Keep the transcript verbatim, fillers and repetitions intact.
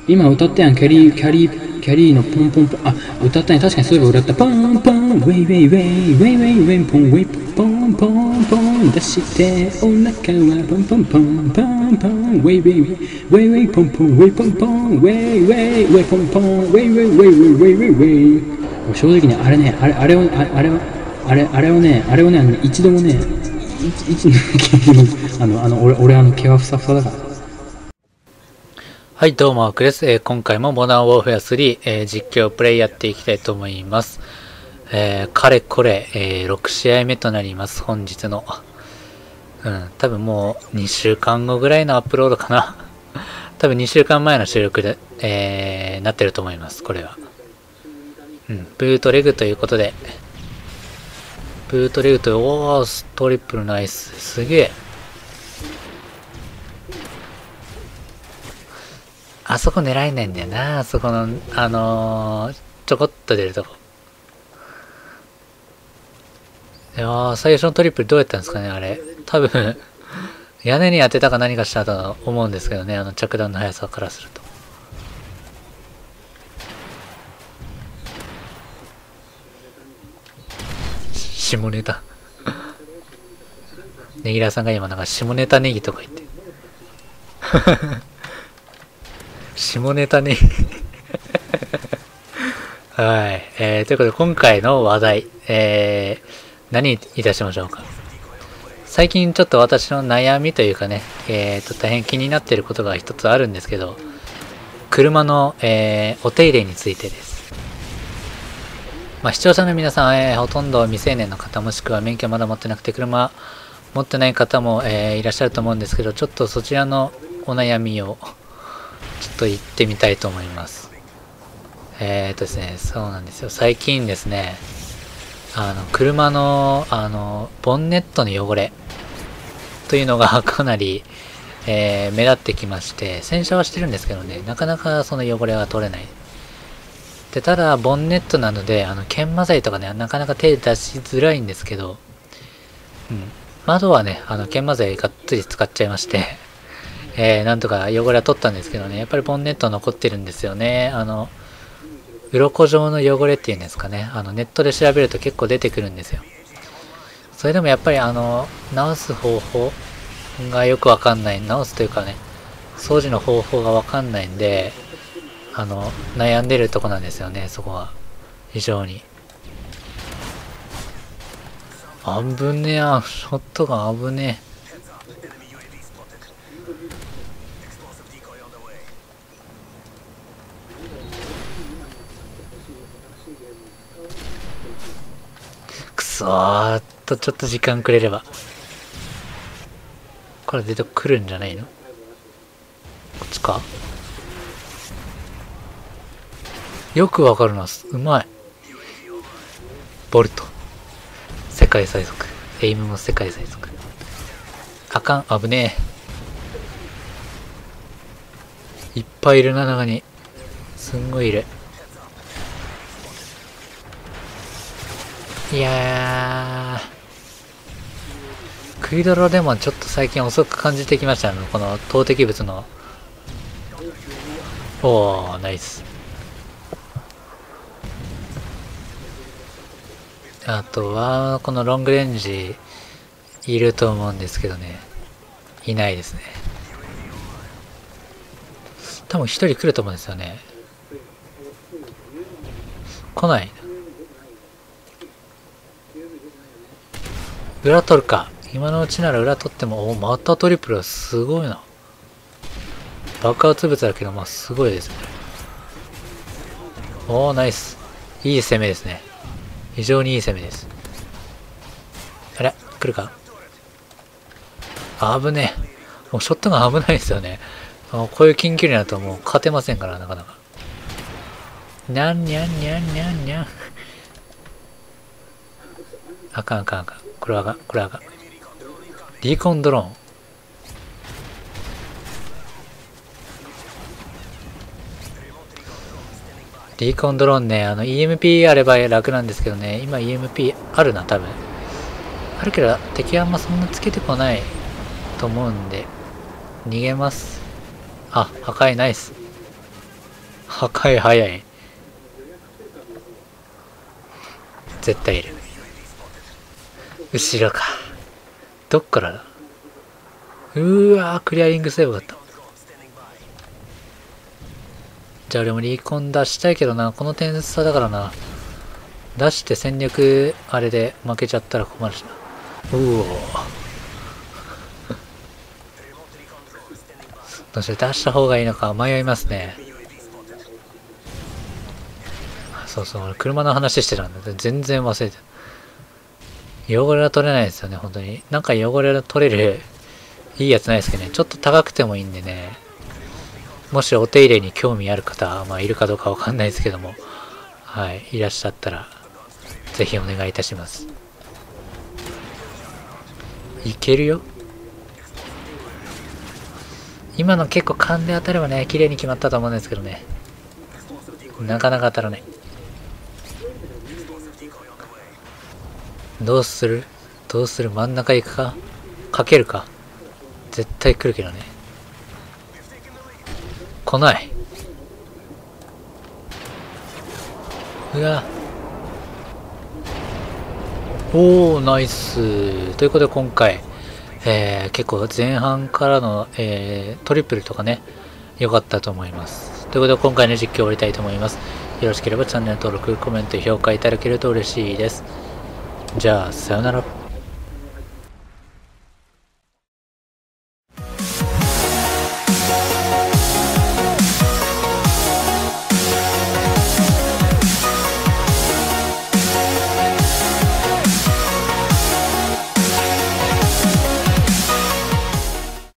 今歌ったやん、キャリー、キャリー、キャリーのポンポンポン。あ、歌ったね。確かにそういえば歌った。ポンポン、ウェイウェイウェイ、ウェイウェイウェイ、ポンウェイポンポンポン出して、お腹はポンポンポンポンポン、ウェイウェイウェイ、ウェイウェイポンポン、ウェイポンポン、ウェイウェイウェイポンポン、ウェイウェイウェイウェイウェイウェイウェイ。正直ね、あれね、あれ、あれを、ああれは、あれ、あれをね、あれをね、あの一度もね、一、一、あの、あの、俺、俺、あの、毛はふさふさだから。 はい、どうも、アークです。えー、今回もモダンウォーフェアスリー、えー、実況プレイやっていきたいと思います。えー、かれこれ、えー、ろく試合目となります、本日の。うん、多分もうにしゅうかんごぐらいのアップロードかな。多分にしゅうかんまえの収録で、えー、なってると思います、これは。うん、ブートレグということで。ブートレグと、おー、トリプルナイス。すげえ。あそこ狙えないんだよな、あそこの、あのー、ちょこっと出るとこ。いやー、最初のトリプルどうやったんですかね、あれ。多分、屋根に当てたか何かしたと思うんですけどね、あの着弾の速さからすると。下ネタ。ネギラさんが今なんか下ネタネギとか言って。下ネタネギ。はい。えー、ということで今回の話題、えー、何いたしましょうか。最近ちょっと私の悩みというかね、えーと、大変気になっていることが一つあるんですけど、車の、えー、お手入れについてです。まあ、視聴者の皆さん、えー、ほとんど未成年の方もしくは免許まだ持ってなくて車持ってない方も、えー、いらっしゃると思うんですけど、ちょっとそちらのお悩みをちょっと言ってみたいと思います。えーとですね、そうなんですよ。最近ですね、あの、車の、あの、ボンネットの汚れというのがかなり、えー、目立ってきまして、洗車はしてるんですけどね、なかなかその汚れは取れない。で、ただ、ボンネットなので、あの、研磨剤とかね、なかなか手出しづらいんですけど、うん。窓はね、あの、研磨剤がっつり使っちゃいまして、えー、なんとか汚れは取ったんですけどね、やっぱりボンネット残ってるんですよね。あの、鱗状の汚れっていうんですかね。あの、ネットで調べると結構出てくるんですよ。それでもやっぱりあの、直す方法がよくわかんない。直すというかね、掃除の方法がわかんないんで、あの、悩んでるとこなんですよね、そこは。非常に。あぶねえや、ショットが危ねえ。くそーっと、ちょっと時間くれれば。これ出てくるんじゃないの？こっちか？よくわかるな。うまい。ボルト。世界最速。エイムも世界最速。あかん。危ねえ。いっぱいいるな、中に。すんごいいる。いやー。クイドロでもちょっと最近遅く感じてきましたね。この投擲物の。おー、ナイス。あとは、このロングレンジ、いると思うんですけどね。いないですね。多分一人来ると思うんですよね。来ない。裏取るか。今のうちなら裏取っても、お、またトリプルはすごいな。爆発物だけど、まあすごいですね。おー、ナイス。いい攻めですね。非常にいい攻めです。あれ来るか？危ねえ。もうショットが危ないですよね。こういう近距離だともう勝てませんから、なかなか。にゃんにゃんにゃんにゃんにゃん。あかんあかんあかん。これはあかん。これはあかん。リコンドローン。リコンドローンね、あの イーエムピー あれば楽なんですけどね、今 イーエムピー あるな、多分。あるけど、敵はあんまそんなつけてこないと思うんで、逃げます。あ、破壊ナイス。 破壊早い。絶対いる。後ろか。どっからだ。うーわー、クリアリングセーブだった。じゃあ俺もリーコン出したいけどな。この点差だからな。出して戦略あれで負けちゃったら困るしな。うおどうして出した方がいいのか迷いますね。そうそう、俺車の話してたんだ。全然忘れてた。汚れは取れないですよね、本当に。なんか汚れが取れるいいやつないですけどね。ちょっと高くてもいいんでね。もしお手入れに興味ある方、まあいるかどうかわかんないですけども、はい、いらっしゃったら、ぜひお願いいたします。いけるよ。今の結構勘で当たればね、綺麗に決まったと思うんですけどね。なかなか当たらない。どうするどうする真ん中行くかかけるか絶対来るけどね。来ない。うわ。おー、ナイス。ということで今回、えー、結構前半からの、えー、トリプルとかね、良かったと思います。ということで今回の実況を終わりたいと思います。よろしければチャンネル登録、コメント、評価いただけると嬉しいです。じゃあ、さよなら。